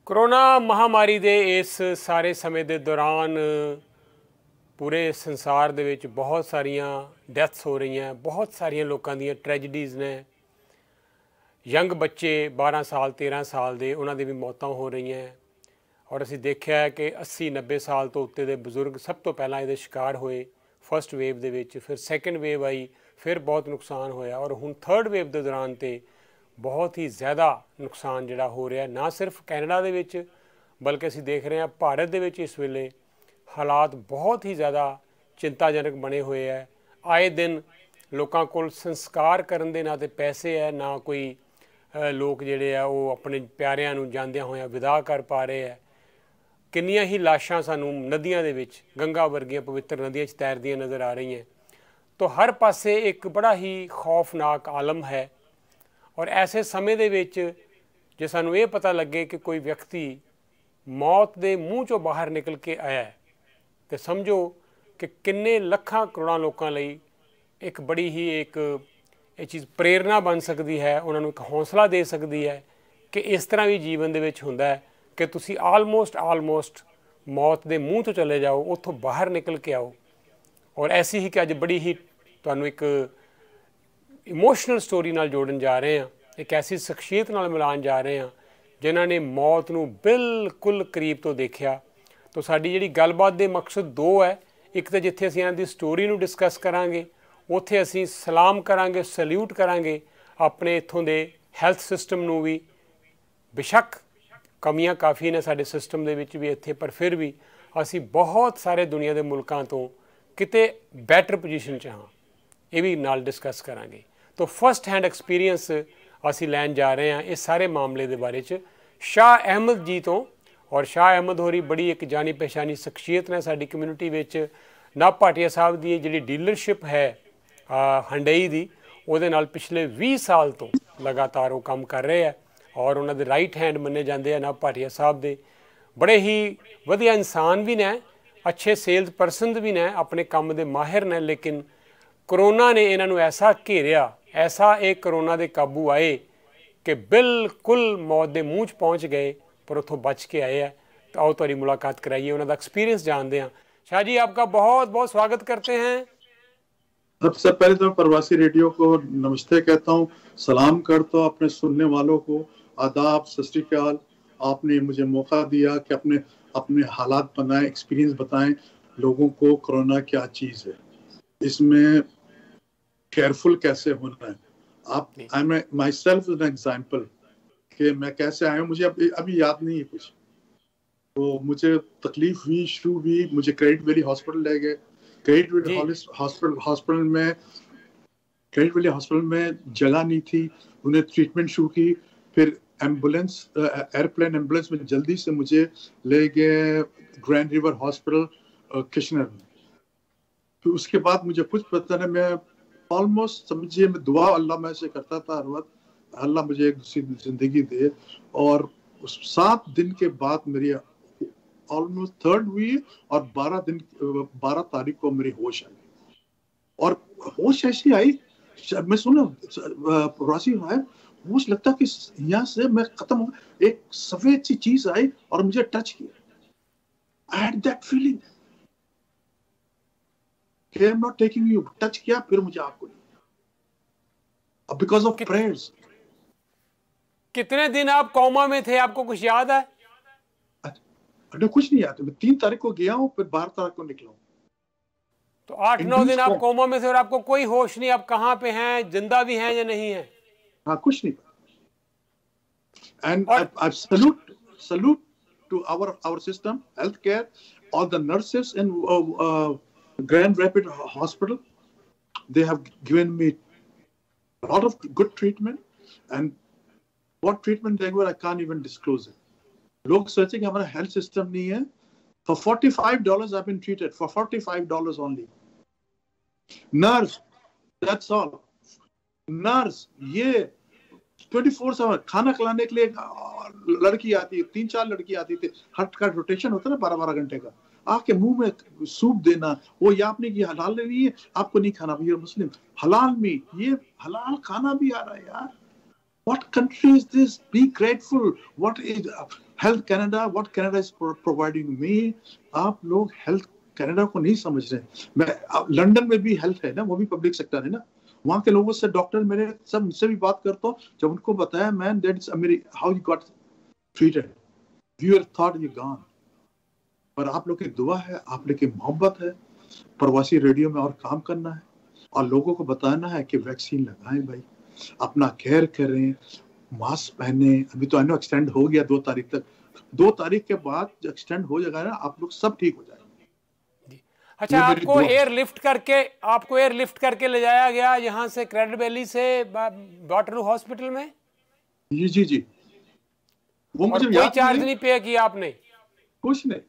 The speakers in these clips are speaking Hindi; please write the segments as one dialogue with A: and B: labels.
A: कोरोना महामारी ਦੇ ਇਸ ਸਾਰੇ ਸਮੇਂ ਦੇ ਦੌਰਾਨ ਪੂਰੇ ਸੰਸਾਰ ਦੇ ਵਿੱਚ ਬਹੁਤ ਸਾਰੀਆਂ ਡੈਥਸ ਹੋ ਰਹੀਆਂ, ਬਹੁਤ ਸਾਰੀਆਂ ਲੋਕਾਂ ਦੀਆਂ ਟ੍ਰੈਜਡੀਜ਼ ਨੇ। ਯੰਗ ਬੱਚੇ 12 ਸਾਲ 13 ਸਾਲ ਦੇ ਉਹਨਾਂ ਦੀ ਵੀ ਮੌਤਾਂ ਹੋ ਰਹੀਆਂ ਔਰ ਅਸੀਂ ਦੇਖਿਆ ਹੈ ਕਿ 80-90 ਸਾਲ ਤੋਂ ਉੱਤੇ ਦੇ ਬਜ਼ੁਰਗ ਸਭ ਤੋਂ ਪਹਿਲਾਂ ਇਹਦੇ ਸ਼ਿਕਾਰ ਹੋਏ ਫਸਟ ਵੇਵ ਦੇ ਵਿੱਚ। ਫਿਰ ਸੈਕੰਡ ਵੇਵ ਆਈ, ਫਿਰ ਬਹੁਤ ਨੁਕਸਾਨ ਹੋਇਆ ਔਰ ਹੁਣ ਥਰਡ ਵੇਵ ਦੇ ਦੌਰਾਨ ਤੇ बहुत ही ज़्यादा नुकसान जिहड़ा हो रहा ना सिर्फ कैनेडा दे विच बल्कि असीं देख रहे हैं भारत दे विच इस वेले हालात बहुत ही ज़्यादा चिंताजनक बने हुए है। आए दिन लोकां कोल संस्कार करन दे ना ते पैसे है ना कोई लोग जिहड़े आ वो अपने प्यारिਆਂ नूं जांदियां होइयां विदा कर पा रहे है। किन्नियां ही लाशां सानूं नदियां दे विच गंगा वर्गियां पवित्र नदियां च तैरदियां नज़र आ रही हैं। तो हर पासे एक बड़ा ही खौफनाक आलम है और ऐसे समय दे विच जे सानू ये पता लगे कि कोई व्यक्ति मौत के मूँह चों बाहर निकल के आया है तो समझो कि किन्ने लखां करोड़ां लोकां लई एक बड़ी ही एक ये चीज़ प्रेरणा बन सकती है, उन्होंने एक हौसला दे सकती है कि इस तरह भी जीवन दे विच हुंदा है कि तुसी आलमोस्ट मौत के मूँह तो चले जाओ, उत्थों बाहर निकल के आओ। और ऐसी ही कि अज बड़ी ही तुहानू एक इमोशनल स्टोरी नाल जोड़न जा रहे हैं, एक ऐसी शख्सियत नाल मिलान जा रहे हैं जिन्हां ने मौत नूं बिल्कुल करीब तो देखा। तो साडी जिहड़ी गलबात दे मकसद दो है, एक तो जिथे असीं इन्हां दी स्टोरी नूं डिस्कस करांगे उत्थे असीं सलाम करांगे, सल्यूट करांगे अपने इत्थों दे हैल्थ सिस्टम नूं भी। बेशक कमियां काफ़ी ने साडे सिस्टम दे विच भी इत्थे, पर फिर भी असीं बहुत सारे दुनिया दे मुल्कां तो किते बैटर पोजीशन च हाँ, ये भी नाल डिस्कस करांगे। तो फस्ट हैंड एक्सपीरियंस असी लैन जा रहे हैं इस सारे मामले के बारे च शाह अहमद जी तो। और शाह अहमद होरी बड़ी एक जानी पहचानी शख्सियत ने साडी कम्यूनिटी विच। नाभ भाटिया साहब की जी डीलरशिप है हंडई की, उहदे नाल पिछले 20 साल तो लगातार वो काम कर रहे हैं और उन्होंने राइट हैंड मन्ने जाते हैं नाभ भाटिया साहब दे। बड़े ही वधिया इंसान भी ने, अच्छे सेल्स परसन भी ने, अपने काम के माहिर ने। लेकिन कोरोना ने इन्हों ऐसा घेरिया, ऐसा एक कोरोना के काबू आए कि बिल्कुल मौत के मूँह पहुँच गए, पर उतों बच के आए हैं। तो आओ तुहाडी मुलाकात कराइए, उन्होंने एक्सपीरियंस जानते हैं। शाह जी आपका बहुत बहुत स्वागत करते हैं।
B: सबसे पहले तो प्रवासी रेडियो को नमस्ते कहता हूँ, सलाम करता हूँ अपने सुनने वालों को, आदाब, सत श्री अकाल। आपने मुझे मौका दिया कि अपने अपने हालात बनाएं, एक्सपीरियंस बताएं लोगों को कोरोना क्या चीज़ है, इसमें केयरफुल कैसे होना है। आप I am myself an example कि मैं कैसे आया हूँ, मुझे अभी याद नहीं है कुछ। तो मुझे तकलीफ हुई, शुरू हुई, मुझे क्रेडिट वैली हॉस्पिटल ले गए। क्रेडिट वैली हॉस्पिटल में जगह नहीं थी, उन्हें ट्रीटमेंट शुरू की। फिर एम्बुलेंस, एयरप्लेन एम्बुलेंस में जल्दी से मुझे ले गए ग्रैंड रिवर हॉस्पिटल किशनर में। फिर उसके बाद मुझे कुछ पता नहीं, मैं ऑलमोस्ट समझिए मैं दुआ अल्लाह में से करता था हर वक्त, अल्लाह मुझे एक दूसरी जिंदगी दे। और उस 7 दिन के बाद मेरी ऑलमोस्ट थर्ड हुई और 12 तारीख को मेरी होश आई। और होश ऐसी आई, मैं सुना प्रवासी है, होश लगता कि यहाँ से मैं खत्म हो, एक सफेद सी चीज आई और मुझे टच किया। I had that feeling, I am not taking you, touch किया, फिर मुझे आपको नहीं, because of prayers।
A: कितने दिन आप कोमा में थे, आपको कुछ याद है?
B: अरे कुछ नहीं याद। मैं 3 तारीख को गया हूँ, फिर 12 तारीख को निकला हूँ।
A: तो 8-9 दिन आप कोमा में थे और आपको कोई होश नहीं, आप कहाँ पे हैं, जिंदा भी हैं या नहीं है?
B: हाँ, कुछ नहीं। And I salute to our system, healthcare, all the nurses in Grand Rapids Hospital. They have given me a lot of good treatment, and what treatment they were I can't even disclose it. लोग सोचे कि हमारा हेल्थ सिस्टम नहीं है। For $45 I've been treated, for $45 only. Nurse, that's all. Nurse, ये 24/7 खाना खिलाने के लिए लड़की आती है, 3-4 लड़की आती थी। हट का रोटेशन होता है ना 12-12 घंटे का, आके मुंह में सूप देना। वो ये आपने की हलाल नहीं है, आपको नहीं खाना, ये मुस्लिम हलाल मीट, ये हलाल खाना भी आ रहा है यार। What country is this? Be grateful. What is health Canada, what Canada is providing me, आप लोग हेल्थ कनाडा को नहीं समझ रहे। मैं लंदन में भी हेल्थ है ना, वो भी पब्लिक सेक्टर है ना, वहां के लोगों से, डॉक्टर मेरे सब मुझसे भी बात करता हूँ, जब उनको बताया man that's how you got treated, you are thought you gone, पर आप लोग की दुआ है, आप लोग की मोहब्बत है, प्रवासी रेडियो में और काम करना है और लोगों को बताना है कि वैक्सीन लगाएं भाई, अपना केयर करें, मास्क पहने। अभी तो आनो एक्सटेंड हो गया 2 तारीख तक, 2 तारीख के बाद एक्सटेंड हो जाएगा ना, आप लोग सब ठीक हो जाएंगे।
A: अच्छा, आपको एयरलिफ्ट करके ले जाया गया यहाँ से क्रेडिट वैली से वाटरलू हॉस्पिटल में?
B: जी जी, वो मुझे
A: कोई चार्ज नहीं पे किया आपने?
B: कुछ नहीं।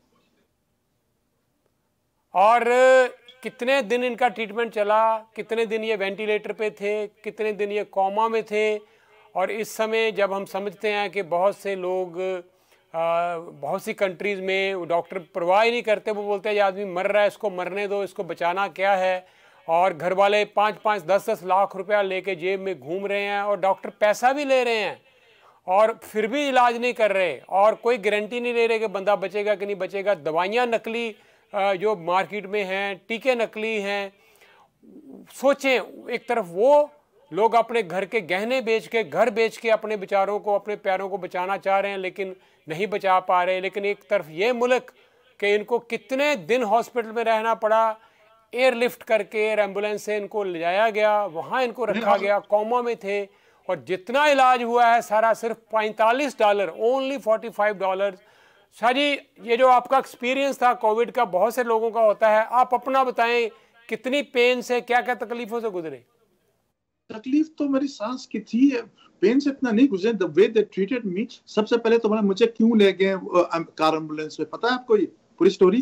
A: और कितने दिन इनका ट्रीटमेंट चला, कितने दिन ये वेंटिलेटर पे थे, कितने दिन ये कोमा में थे? और इस समय जब हम समझते हैं कि बहुत से लोग बहुत सी कंट्रीज़ में डॉक्टर परवाह ही नहीं करते, वो बोलते हैं ये आदमी मर रहा है, इसको मरने दो, इसको बचाना क्या है, और घर वाले 5-5, 10-10 लाख रुपया लेके जेब में घूम रहे हैं और डॉक्टर पैसा भी ले रहे हैं और फिर भी इलाज नहीं कर रहे और कोई गारंटी नहीं ले रहे कि बंदा बचेगा कि नहीं बचेगा। दवाइयाँ नकली जो मार्केट में हैं, टीके नकली हैं। सोचें, एक तरफ वो लोग अपने घर के गहने बेच के, घर बेच के अपने बेचारों को, अपने प्यारों को बचाना चाह रहे हैं लेकिन नहीं बचा पा रहे, लेकिन एक तरफ ये मुल्क कि इनको कितने दिन हॉस्पिटल में रहना पड़ा, एयरलिफ्ट करके, एयर एम्बुलेंस से इनको ले जाया गया, वहाँ इनको रखा गया, कोमा में थे और जितना इलाज हुआ है सारा सिर्फ $45, ओनली $45। शाह जी, ये जो आपका एक्सपीरियंस था कोविड का, बहुत से लोगों का होता है, आप अपना बताएं, कितनी पेन से, क्या क्या तकलीफों से गुजरे?
B: तकलीफ तो मेरी सांस की थी, पेन से इतना नहीं गुजरे। The way they treated me, सबसे पहले तो मुझे क्यों ले गए कार एम्बुलेंस में, पता है आपको ये पूरी स्टोरी?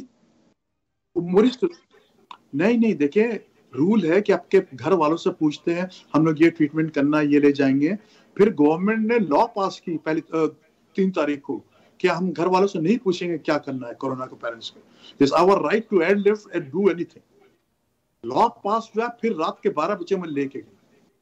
B: नहीं, देखिए रूल है कि आपके घर वालों से पूछते हैं, हम लोग ये ट्रीटमेंट करना, ये ले जाएंगे। फिर गवर्नमेंट ने लॉ पास की पहली 3 तारीख को, क्या हम घर वालों से नहीं पूछेंगे क्या करना है कोरोना को, पेरेंट्स को, it's our right to airlift and do anything. Law pass हुआ, फिर रात के 12 बजे मैं लेके गया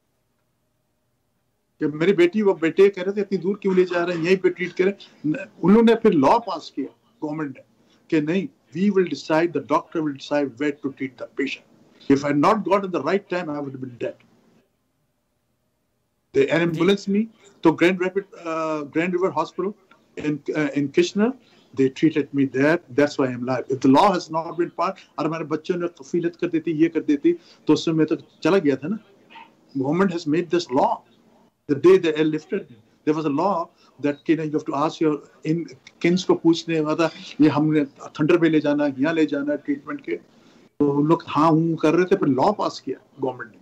B: कि मेरी बेटी, वो बेटे कह रहे थे इतनी दूर क्यों ले जा रहे हैं, यहीं पे ट्रीट करें। उन्होंने फिर लॉ पास किया गवर्नमेंट ने कि नहीं, we will decide, the doctor will decide where to treat the patient. If I had not got at the right time, I would have been dead. They ambulance me to Grand River Hospital in Kitchener. They treated me there. That's why I'm alive. If the law has not been passed, और हमारे बच्चों ने कफीलत कर देती, ये कर देती, तो उससे मैं तो चला गया था ना। Government has made this law. The day they airlifted me, there was a law that you have to ask your kins को पूछने वाला, ये हमने थंडर पे ले जाना, यहाँ ले जाना ट्रीटमेंट के, तो लोग हाँ हूँ कर रहे थे, पर लॉ पास किया गवर्नमेंट ने,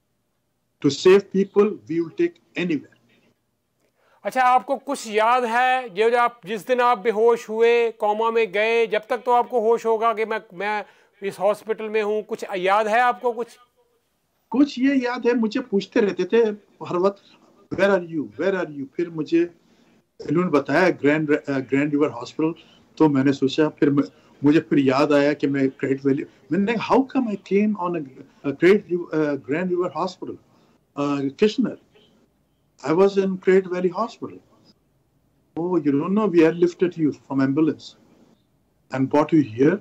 B: to save people we will take anywhere.
A: अच्छा, आपको कुछ याद है जो आप जिस दिन आप बेहोश हुए, कोमा में गए, जब तक तो आपको होश होगा कि मैं इस हॉस्पिटल में हूँ, कुछ याद है आपको? कुछ
B: ये याद है, मुझे पूछते रहते थे हर वक्त, वेयर आर यू। फिर मुझे इन्होंने बताया ग्रैंड रिवर हॉस्पिटल, तो मैंने सोचा, फिर मुझे फिर याद आया कि मैं क्रेडिट वैली, मैंने how come I came on Grand River hospital Kitchener, I was in Credit Valley hospital. Oh, you don't know, we airlifted you from ambulance and brought you here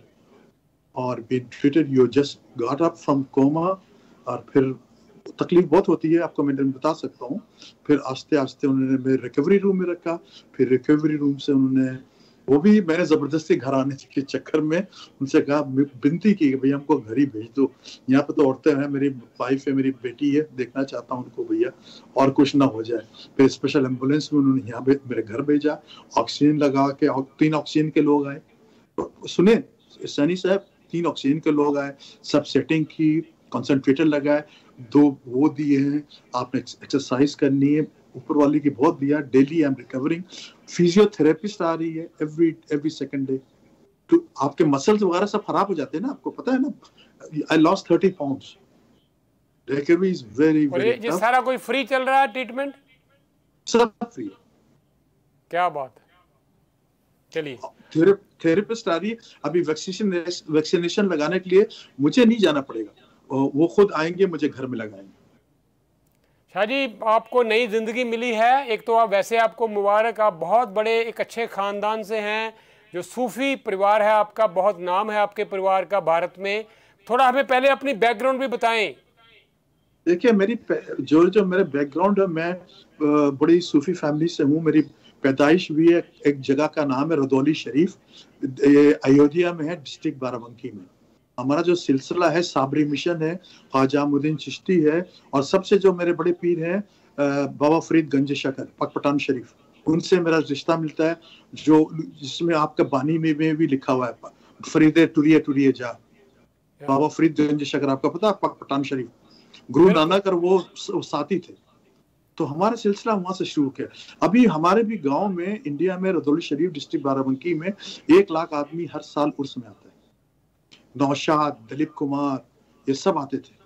B: और been treated, you just got up from coma। और फिर तकलीफ बहुत होती है, आपको मैं बता सकता हूँ। फिर आस्ते आस्ते उन्होंने मेरे रिकवरी रूम में रखा, फिर रिकवरी रूम से उन्होंने, वो भी मैंने जबरदस्ती घर आने के चक्कर में उनसे कहा, विनती की कि भैया हमको घर ही भेज दो, यहाँ पे तो औरतें हैं, मेरी वाइफ है, मेरी बेटी है, देखना चाहता हूँ उनको भैया, और कुछ ना हो जाए। फिर स्पेशल एम्बुलेंस में उन्होंने यहाँ मेरे घर भेजा, ऑक्सीजन लगा के, 3 ऑक्सीजन के लोग आए, सुने सैनी साहब, 3 ऑक्सीजन के लोग आए, सब सेटिंग की, कंसंट्रेटर लगाए, 2 वो दिए हैं, आपने एक्सरसाइज करनी है, ऊपर वाले की बहुत दिया, daily I am recovering, physiotherapist आ रही है एवरी सेकंड डे। तो आपके मसल्स वगैरह सब खराब हो जाते हैं ना, आपको पता है ना, I lost 30 pounds. Recovery is very very tough.
A: ये सारा कोई फ्री चल रहा है ट्रीटमेंट?
B: सब फ्री।
A: क्या बात है। चलिए,
B: थेरेपिस्ट आ रही है, अभी वैक्सीनेशन लगाने के लिए मुझे नहीं जाना पड़ेगा, वो खुद आएंगे, मुझे घर में लगाएंगे।
A: शाह जी, आपको नई ज़िंदगी मिली है। एक तो आप वैसे आपको मुबारक, आप बहुत बड़े एक अच्छे ख़ानदान से हैं, जो सूफ़ी परिवार है आपका, बहुत नाम है आपके परिवार का भारत में। थोड़ा हमें पहले अपनी बैकग्राउंड भी बताएं।
B: देखिए, मेरी जो मेरे बैकग्राउंड है, मैं बड़ी सूफी फैमिली से हूँ। मेरी पैदाइश भी है, एक जगह का नाम है रदौली शरीफ, अयोध्या में है, डिस्ट्रिक्ट बाराबंकी में। हमारा जो सिलसिला है साबरी मिशन है, ख्वाजा मुद्दीन चिश्ती है, और सबसे जो मेरे बड़े पीर हैं बाबा फरीद गंज शकर पकपटान शरीफ, उनसे मेरा रिश्ता मिलता है, जो जिसमें आपका बानी में भी लिखा हुआ है फरीदे टुरिए टुरिए जा। बाबा फरीद गंज शकर आपका पता है, पकपटान शरीफ, गुरु नानक और वो साथी थे। तो हमारा सिलसिला वहां से शुरू किया। अभी हमारे भी गांव में, इंडिया में, रदौली शरीफ डिस्ट्रिक्ट बाराबंकी में 1 लाख आदमी हर साल उर्स में आता है। नौशाद, दिलीप कुमार, ये सब आते थे।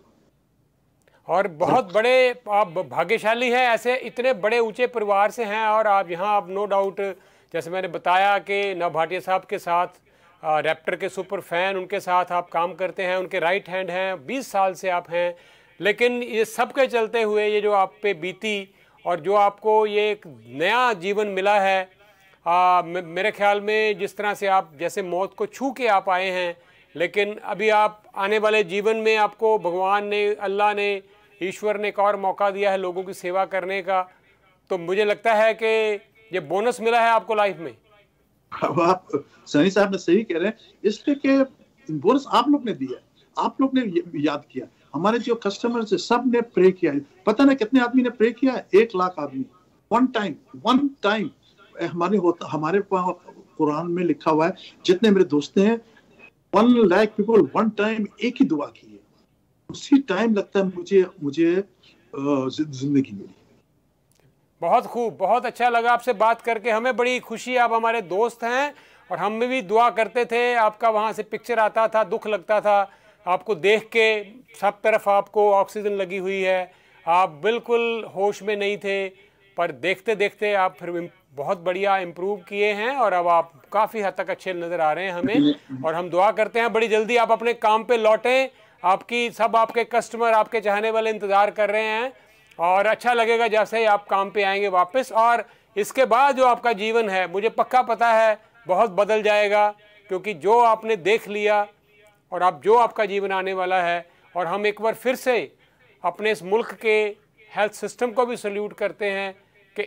A: और बहुत बड़े आप भाग्यशाली हैं, ऐसे इतने बड़े ऊंचे परिवार से हैं। और आप यहाँ, आप नो डाउट, जैसे मैंने बताया कि नव भाटिया साहब के साथ, रैप्टर के सुपर फैन, उनके साथ आप काम करते हैं, उनके राइट हैंड हैं, 20 साल से आप हैं। लेकिन ये सब के चलते हुए ये जो आप पे बीती, और जो आपको ये एक नया जीवन मिला है, मेरे ख्याल में जिस तरह से आप जैसे मौत को छू के आप आए हैं, लेकिन अभी आप आने वाले जीवन में आपको भगवान ने, अल्लाह ने, ईश्वर ने एक और मौका दिया है लोगों की सेवा करने का। तो मुझे लगता है कि ये बोनस मिला है आपको लाइफ में।
B: अब आप सनी साहब ने सही कह रहे हैं, इसलिए कि बोनस आप लोग ने दिया, आप लोग ने याद किया। हमारे जो कस्टमर्स है, सब ने प्रे किया। पता नहीं कितने आदमी ने प्रे किया, 1 लाख आदमी, वन टाइम। हमारे कुरान में लिखा हुआ है, जितने मेरे दोस्त हैं, 1 लाख पीपल वन टाइम एक ही दुआ की है। उसी टाइम लगता है मुझे जिंदगी मिली।
A: बहुत खूब, बहुत अच्छा लगा आपसे बात करके, हमें बड़ी खुशी। आप हमारे दोस्त हैं और हम भी दुआ करते थे। आपका वहाँ से पिक्चर आता था, दुख लगता था आपको देख के। सब तरफ आपको ऑक्सीजन लगी हुई है, आप बिल्कुल होश में नहीं थे, पर देखते देखते आप फिर बहुत बढ़िया इम्प्रूव किए हैं और अब आप काफ़ी हद तक अच्छे नज़र आ रहे हैं हमें। और हम दुआ करते हैं बड़ी जल्दी आप अपने काम पे लौटें। आपके कस्टमर, आपके चाहने वाले इंतज़ार कर रहे हैं, और अच्छा लगेगा जैसे ही आप काम पे आएंगे वापस। और इसके बाद जो आपका जीवन है, मुझे पक्का पता है बहुत बदल जाएगा, क्योंकि जो आपने देख लिया और अब जो आपका जीवन आने वाला है। और हम एक बार फिर से अपने इस मुल्क के हेल्थ सिस्टम को भी सल्यूट करते हैं कि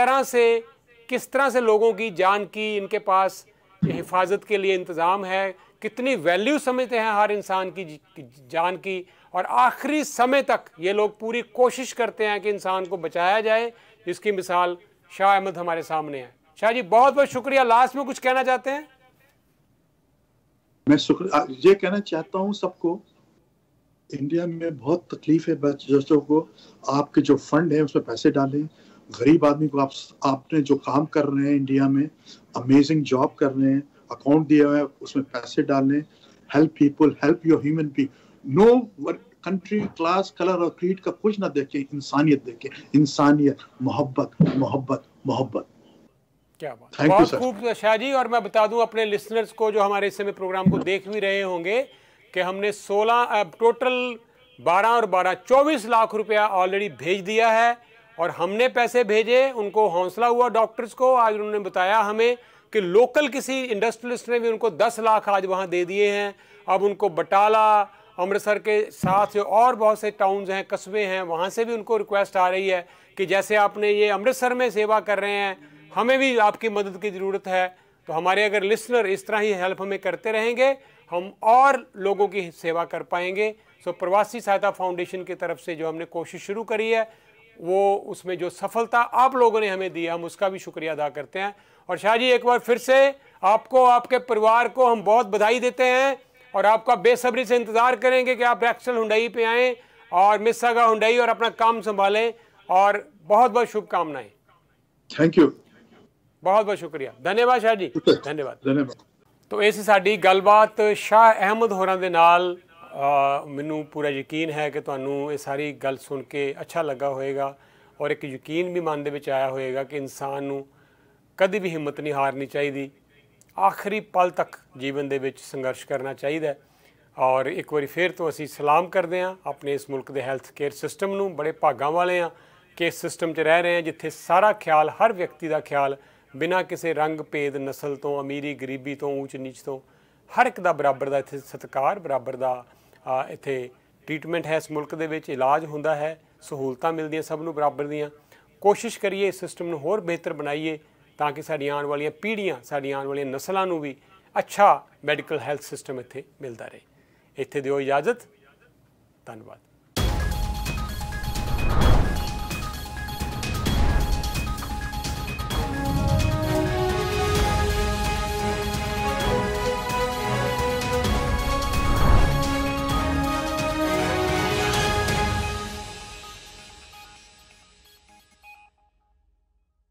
A: किस तरह से लोगों की जान की इनके पास हिफाजत के लिए इंतज़ाम है, कितनी वैल्यू समझते हैं हर इंसान की जान की, और आखिरी समय तक ये लोग पूरी कोशिश करते हैं कि इंसान को बचाया जाए, जिसकी मिसाल शाह अहमद हमारे सामने है। शाह जी, बहुत बहुत शुक्रिया। लास्ट में कुछ कहना चाहते हैं?
B: मैं ये कहना चाहता हूँ सबको, इंडिया में बहुत तकलीफ है बच्चों को। आपके जो फंड है उसमें पैसे डालें। गरीब आदमी को आपने जो काम कर रहे हैं इंडिया में, अमेजिंग जॉब कर रहे हैं, अकाउंट दिया हुआ है, उसमें पैसे डालने। Help people, help your human being. No country, class, colour और क्रीड का कुछ ना देखें, इंसानियत देखें। इंसानियत, मोहब्बत, मोहब्बत, मोहब्बत।
A: क्या बात, बहुत खूब शाह जी। और मैं बता दूं अपने लिसनर्स को जो हमारे इस समय प्रोग्राम को देख भी रहे होंगे कि हमने टोटल 12 और 12 24 लाख रुपया ऑलरेडी भेज दिया है। और हमने पैसे भेजे, उनको हौसला हुआ डॉक्टर्स को। आज उन्होंने बताया हमें कि लोकल किसी इंडस्ट्रियलिस्ट ने भी उनको 10 लाख आज वहाँ दे दिए हैं। अब उनको बटाला, अमृतसर के साथ जो और बहुत से टाउन्स हैं, कस्बे हैं, वहाँ से भी उनको रिक्वेस्ट आ रही है कि जैसे आपने ये अमृतसर में सेवा कर रहे हैं, हमें भी आपकी मदद की ज़रूरत है। तो हमारे अगर लिसनर इस तरह ही हेल्प हमें करते रहेंगे, हम और लोगों की सेवा कर पाएंगे। सो प्रवासी सहायता फाउंडेशन की तरफ से जो हमने कोशिश शुरू करी है, वो उसमें जो सफलता आप लोगों ने हमें दी, हम उसका भी शुक्रिया अदा करते हैं। और शाह जी, एक बार फिर से आपको, आपके परिवार को हम बहुत बधाई देते हैं, और आपका बेसब्री से इंतज़ार करेंगे कि आप रैक्सल हुंडई पे आएँ और मिस्सागा हुंडई और अपना काम संभालें। और बहुत बहुत शुभकामनाएं।
B: थैंक यू,
A: बहुत बहुत शुक्रिया, धन्यवाद शाह जी, धन्यवाद। तो ऐसी साडी गलबात शाह अहमद होरां दे नाल। मैनू पूरा यकीन है कि तुहानू ये सारी गल सुन के अच्छा लगा होएगा, और एक यकीन भी मन दे विच आया होएगा कि इंसान नू कदी भी हिम्मत नहीं हारनी चाहिए, आखिरी पल तक जीवन दे विच संघर्ष करना चाहिए। ਔਰ ਇੱਕ ਵਾਰੀ ਫਿਰ ਤੋਂ ਅਸੀਂ ਸਲਾਮ ਕਰਦੇ ਹਾਂ ਆਪਣੇ ਇਸ ਮੁਲਕ ਦੇ ਹੈਲਥ ਕੇਅਰ ਸਿਸਟਮ ਨੂੰ। ਬੜੇ ਭਾਗਾਂ ਵਾਲੇ ਹਾਂ ਕਿ ਇਸ ਸਿਸਟਮ 'ਚ ਰਹਿ ਰਹੇ ਹਾਂ ਜਿੱਥੇ ਸਾਰਾ ਖਿਆਲ, ਹਰ ਵਿਅਕਤੀ ਦਾ ਖਿਆਲ ਬਿਨਾਂ ਕਿਸੇ ਰੰਗ ਭੇਦ, ਨਸਲ ਤੋਂ, ਅਮੀਰੀ ਗਰੀਬੀ ਤੋਂ, ਊਚ ਨੀਚ ਤੋਂ, ਹਰ ਇੱਕ ਦਾ ਬਰਾਬਰ ਦਾ ਇੱਥੇ ਸਤਿਕਾਰ, ਬਰਾਬਰ ਦਾ ਇੱਥੇ ਟ੍ਰੀਟਮੈਂਟ ਹੈ। ਇਸ ਮੁਲਕ ਦੇ ਵਿੱਚ ਇਲਾਜ ਹੁੰਦਾ ਹੈ, ਸਹੂਲਤਾਂ ਮਿਲਦੀਆਂ ਸਭ ਨੂੰ ਬਰਾਬਰ ਦੀਆਂ। ਕੋਸ਼ਿਸ਼ ਕਰੀਏ ਇਸ ਸਿਸਟਮ ਨੂੰ ਹੋਰ ਬਿਹਤਰ ਬਣਾਈਏ ਤਾਂ ਕਿ ਸਾਡੀਆਂ ਆਉਣ ਵਾਲੀਆਂ ਪੀੜ੍ਹੀਆਂ, ਸਾਡੀਆਂ ਆਉਣ ਵਾਲੀਆਂ ਨਸਲਾਂ ਨੂੰ ਵੀ ਅੱਛਾ ਮੈਡੀਕਲ ਹੈਲਥ ਸਿਸਟਮ ਇੱਥੇ ਮਿਲਦਾ ਰਹੇ। ਇੱਥੇ ਦਿਓ ਇਜਾਜ਼ਤ। ਧੰਨਵਾਦ।